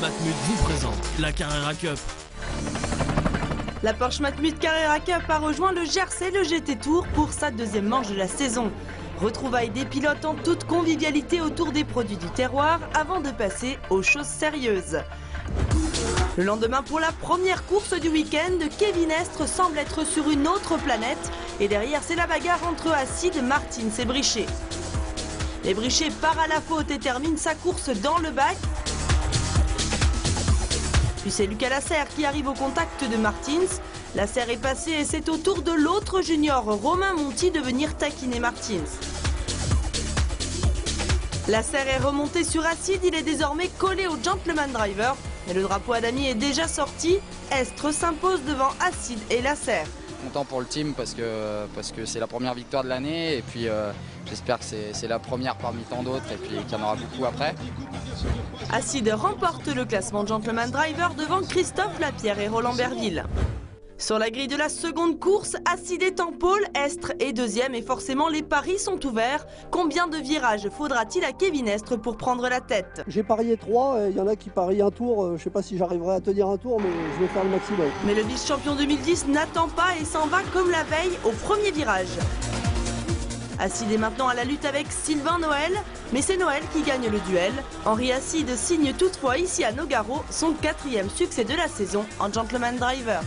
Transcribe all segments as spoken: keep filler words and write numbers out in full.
Matmut vous présente la Carrera Cup. La Porsche Matmut Carrera Cup a rejoint le Gers et le G T Tour pour sa deuxième manche de la saison. Retrouvailles des pilotes en toute convivialité autour des produits du terroir avant de passer aux choses sérieuses. Le lendemain, pour la première course du week-end, Kevin Estre semble être sur une autre planète. Et derrière, c'est la bagarre entre Acide, Martins et Brichet. Et Brichet part à la faute et termine sa course dans le bac. Puis c'est Lucas Lasserre qui arrive au contact de Martins. Lasserre est passé et c'est au tour de l'autre junior, Romain Monti, de venir taquiner Martins. Lasserre est remonté sur Acide, il est désormais collé au Gentleman Driver. Et le drapeau à damier est déjà sorti. Estre s'impose devant Acide et Lasserre. Content pour le team parce que parce que c'est la première victoire de l'année et puis euh, j'espère que c'est la première parmi tant d'autres et puis qu'il y en aura beaucoup après. Acide remporte le classement Gentleman Driver devant Christophe Lapierre et Roland Berville. Sur la grille de la seconde course, Acide est en pôle, Estre est deuxième et forcément les paris sont ouverts. Combien de virages faudra-t-il à Kevin Estre pour prendre la tête? J'ai parié trois, il y en a qui parient un tour, je ne sais pas si j'arriverai à tenir un tour, mais je vais faire le maximum. Mais le vice-champion deux mille dix n'attend pas et s'en va comme la veille au premier virage. Acide est maintenant à la lutte avec Sylvain Noël, mais c'est Noël qui gagne le duel. Henri Acide signe toutefois ici à Nogaro son quatrième succès de la saison en Gentleman Driver.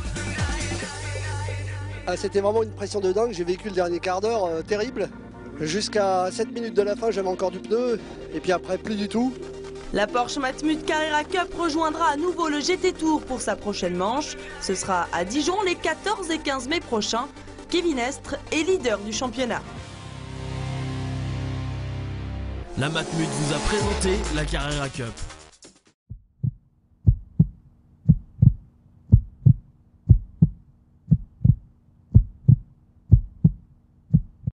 Ah, c'était vraiment une pression de dingue, j'ai vécu le dernier quart d'heure euh, terrible. Jusqu'à sept minutes de la fin, j'avais encore du pneu, et puis après, plus du tout. La Porsche Matmut Carrera Cup rejoindra à nouveau le G T Tour pour sa prochaine manche. Ce sera à Dijon les quatorze et quinze mai prochains. Kevin Estre est leader du championnat. La Matmut vous a présenté la Carrera Cup.